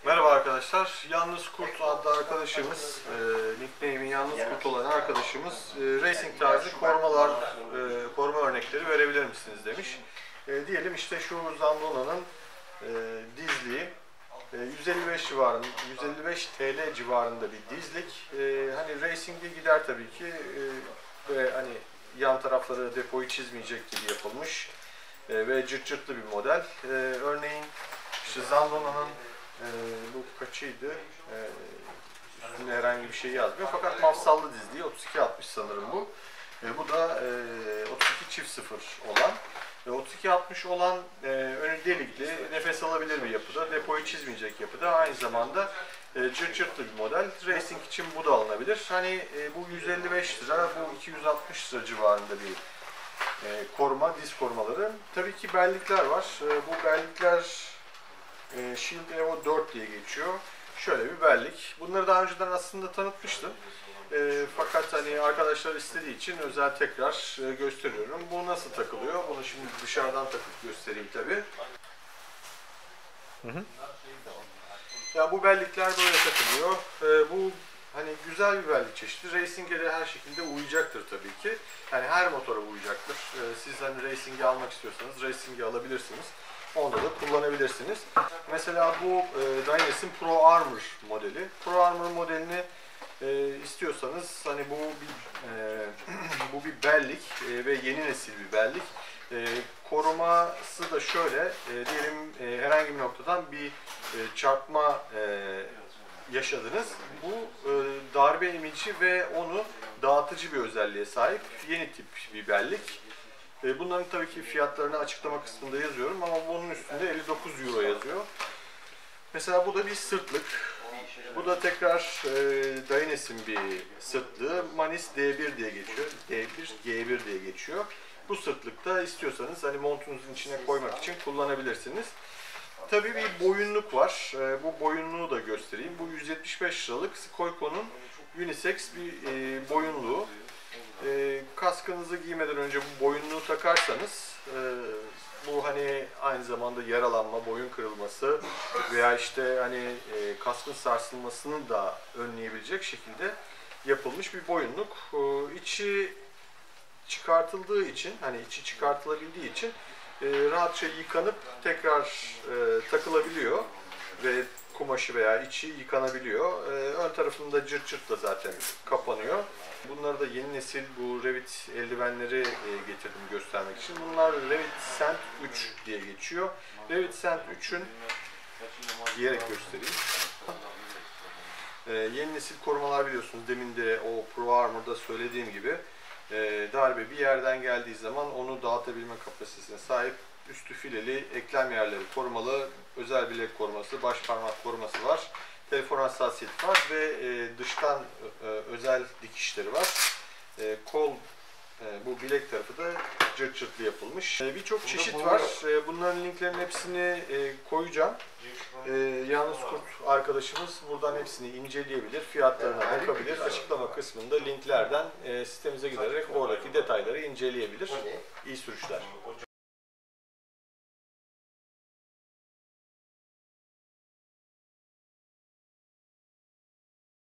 Merhaba arkadaşlar. Yalnız Kurt adlı arkadaşımız, nickname'i Yalnız Kurt olan arkadaşımız racing tarzı koruma örnekleri verebilir misiniz demiş. Diyelim işte şu Zandona'nın dizliği 155 civarında, 155 TL civarında bir dizlik. Hani racing'e gider tabii ki ve hani yan tarafları depoyu çizmeyecek gibi yapılmış ve cırt cırtlı bir model. Örneğin işte Zandona'nın bu kaçıydı? Üstünde herhangi bir şey yazmıyor fakat mafsallı dizliği 3260 sanırım bu. Bu da 32 çift 0 olan. 3260 olan önü delikli, nefes alabilir bir yapıda, depoyu çizmeyecek yapıda, aynı zamanda cırt cırtlı bir model. Racing için bu da alınabilir. Hani bu 155 lira, bu 260 lira civarında bir koruma, diz korumaları. Tabii ki bellikler var. Bu bellikler Shield Evo 4 diye geçiyor. Şöyle bir bellik. Bunları daha önceden aslında tanıtmıştım. Fakat hani arkadaşlar istediği için özel tekrar gösteriyorum. Bu nasıl takılıyor? Bunu şimdi dışarıdan takıp göstereyim tabii. Ya bu bellikler böyle takılıyor. Bu hani güzel bir bellik çeşidi. Racing'e de her şekilde uyacaktır tabii ki. Yani her motora uyacaktır. Siz hani racing'i almak istiyorsanız racing'i alabilirsiniz. Onda da kullanabilirsiniz. Mesela bu Dynasty'nin Pro Armor modeli. Pro Armor modelini istiyorsanız hani bu bir bellik ve yeni nesil bir bellik. Koruması da şöyle, diyelim herhangi bir noktadan bir çarpma yaşadınız. Bu darbe emici ve onu dağıtıcı bir özelliğe sahip yeni tip bir bellik. Bunların tabii ki fiyatlarını açıklama kısmında yazıyorum ama bunun üstünde 59 euro yazıyor. Mesela bu da bir sırtlık. Bu da tekrar Dynasty'nin bir sırtlığı. Manis D1 diye geçiyor. D1, G1 diye geçiyor. Bu sırtlıkta istiyorsanız hani montunuzun içine koymak için kullanabilirsiniz. Tabii bir boyunluk var. Bu boyunluğu da göstereyim. Bu 175 liralık Skoyko'nun unisex bir boyunluğu. Kaskınızı giymeden önce bu boyunluğu takarsanız bu hani aynı zamanda yaralanma, boyun kırılması veya işte hani kaskın sarsılmasını da önleyebilecek şekilde yapılmış bir boyunluk. İçi çıkartıldığı için, hani içi çıkartılabildiği için rahatça yıkanıp tekrar takılabiliyor ve kumaşı veya içi yıkanabiliyor. Ön tarafında cırt cırt da zaten kapanıyor. Bunları da yeni nesil bu Revit eldivenleri getirdim göstermek için. Bunlar Revit Sand 3 diye geçiyor. Revit Sand 3'ün diyerek göstereyim. Yeni nesil korumalar biliyorsunuz. Demin de o Pro Armor'da söylediğim gibi darbe bir yerden geldiği zaman onu dağıtabilme kapasitesine sahip, üstü fileli, eklem yerleri korumalı, özel bilek koruması, baş parmak koruması var. Telefon hassasiyeti var ve dıştan özel dikişleri var. Kol, bu bilek tarafı da cırt cırtlı yapılmış. Birçok çeşit var. Bunların linklerin hepsini koyacağım. Yalnız Kurt arkadaşımız buradan hepsini inceleyebilir, fiyatlarına bakabilir. Açıklama kısmında linklerden sitemize giderek oradaki detayları inceleyebilir. İyi sürüşler.